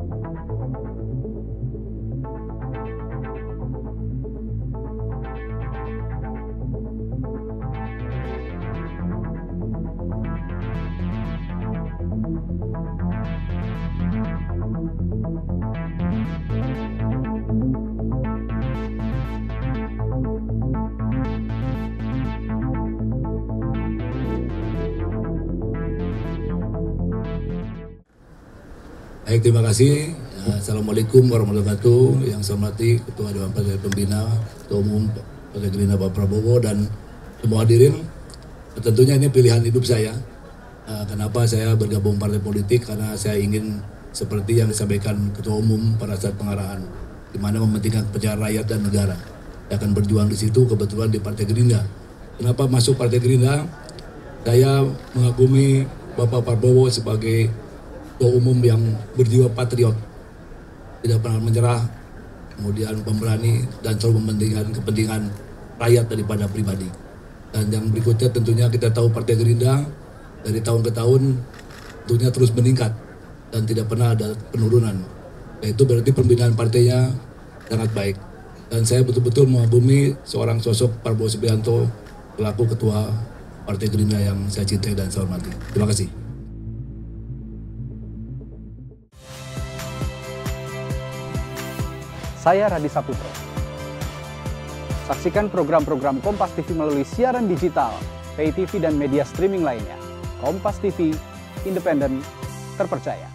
Baik, terima kasih. Assalamualaikum warahmatullahi wabarakatuh. Yang saya hormati Ketua Dewan Partai Pembina, Ketua Umum Partai Gerindra Pak Prabowo dan semua hadirin. Tentunya ini pilihan hidup saya. Kenapa saya bergabung partai politik? Karena saya ingin seperti yang disampaikan Ketua Umum pada saat pengarahan, di mana mementingkan kepentingan rakyat dan negara. Saya akan berjuang di situ, kebetulan di Partai Gerindra. Kenapa masuk Partai Gerindra? Saya mengagumi Bapak Prabowo sebagai Ketua Umum yang berjiwa patriot, tidak pernah menyerah, kemudian pemberani dan selalu mementingkan kepentingan rakyat daripada pribadi. Dan yang berikutnya tentunya kita tahu Partai Gerindra dari tahun ke tahun tentunya terus meningkat dan tidak pernah ada penurunan. Itu berarti pembinaan partainya sangat baik. Dan saya betul-betul mengagumi seorang sosok Prabowo Subianto selaku Ketua Partai Gerindra yang saya cintai dan saya hormati. Terima kasih. Saya Radi Saputro. Saksikan program-program Kompas TV melalui siaran digital, pay TV dan media streaming lainnya. Kompas TV, independen, terpercaya.